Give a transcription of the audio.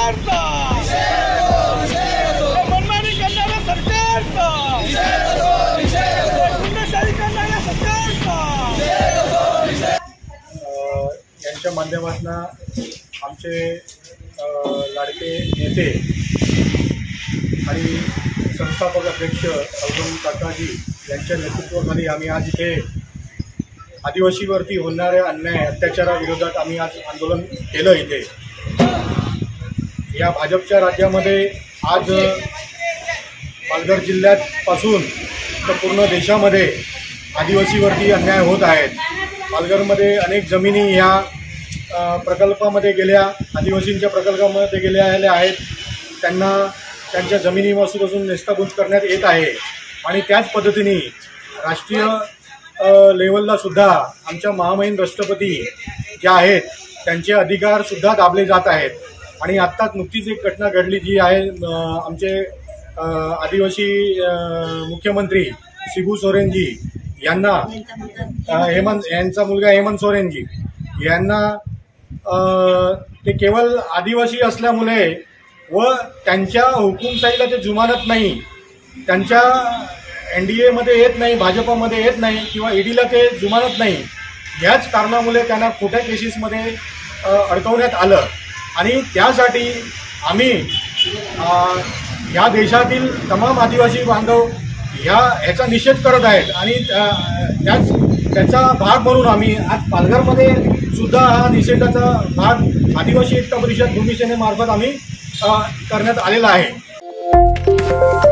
सरकारचा, मनमानी करणाऱ्या सरकारचा, गुंडशाही करणाऱ्या सरकारचा यांच्या माध्यमातून आमचे लाडके नेते आणि संस्थापक अध्यक्ष अवधूत काकाजी यांच्या नेतृत्वाखाली आम्ही आज इथे आदिवासीवरती होणाऱ्या अन्याय अत्याचाराविरोधात आम्ही आज आंदोलन केलं। इथे या भाजपच्या राज्यामध्ये आज पालघर जिल्ह्यापासून तर पूर्ण देशामध्ये आदिवासीवरती अन्याय होत आहेत। पालघरमध्ये अनेक जमिनी ह्या प्रकल्पामध्ये गेल्या, आदिवासींच्या प्रकल्पामध्ये गेलेल्या आहेत। त्यांना त्यांच्या जमिनीपासून नेस्ताभूत करण्यात येत आहे आणि त्याच पद्धतीने राष्ट्रीय लेवलला सुद्धा आमच्या महामहिम राष्ट्रपती ज्या आहेत त्यांचे अधिकारसुद्धा दाबले जात आहेत। आणि आत्ताच नुकतीच एक घटना घडली जी आहे, आमचे आदिवासी मुख्यमंत्री शिबू सोरेनजी यांना यांचा मुलगा हेमंत सोरेनजी यांना ते केवळ आदिवासी असल्यामुळे व त्यांच्या हुकुमशाहीला ते जुमानत नाही, त्यांच्या NDA मध्ये येत नाही, भाजपमध्ये येत नाही किंवा ईडीला ते जुमानत नाही, याच कारणामुळे त्यांना खोट्या केसेसमध्ये अडकवण्यात आलं। आणि त्यासाठी आम्ही या देशातील तमाम आदिवासी बांधव ह्याचा निषेध करत आहेत आणि त्याचा भाग म्हणून आम्ही आज पालघरमध्ये सुद्धा हा निषेधाचा भाग आदिवासी एकता परिषद भूमी सेनेमार्फत आम्ही करण्यात आलेला आहे।